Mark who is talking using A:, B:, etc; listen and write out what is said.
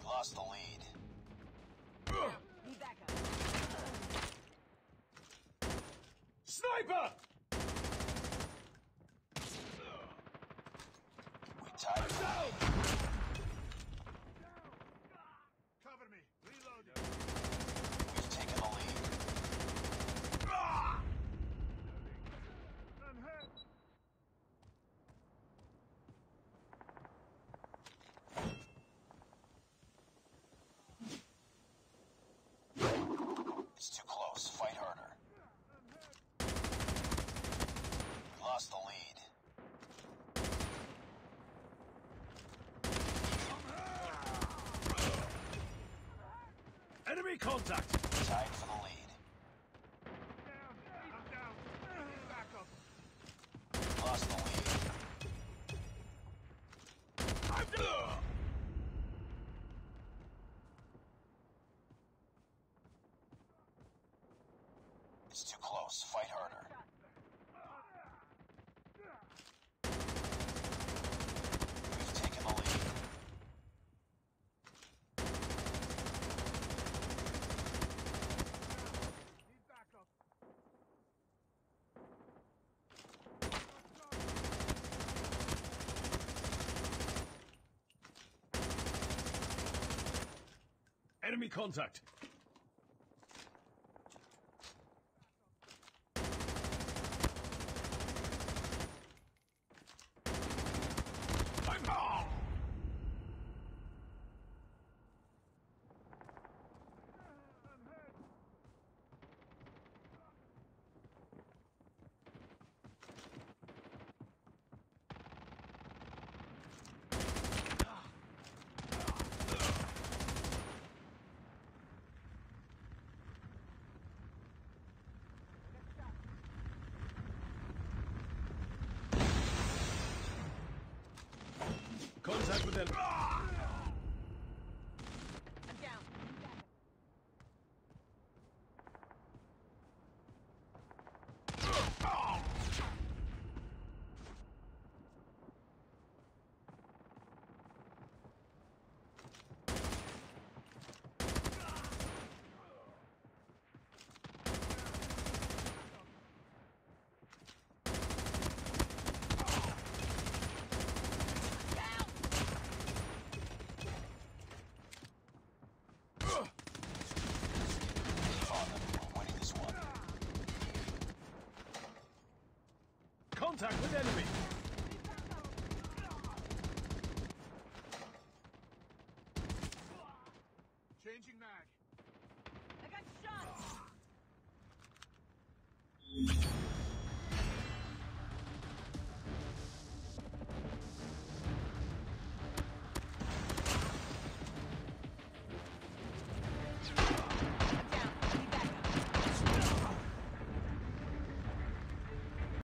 A: lost the lead.
B: Need backup.
C: Sniper!
A: We tied for the lead.
D: Cover me. Reloading.
A: We've taken the lead.
D: I'm hurt.
A: It's too close. Fight harder. We lost the lead.
C: Enemy contact!
A: Tied for the lead.
D: Down. I'm down. Need backup.
A: Lost the lead.
C: I'm down!
A: It's too close. Fight harder. We've taken the lead.
D: Need backup.
C: Enemy contact! I'm down!
D: I'm hurt.
C: Contact with enemy.
B: I'm down.
A: We're winning this one.
C: Contact with enemy!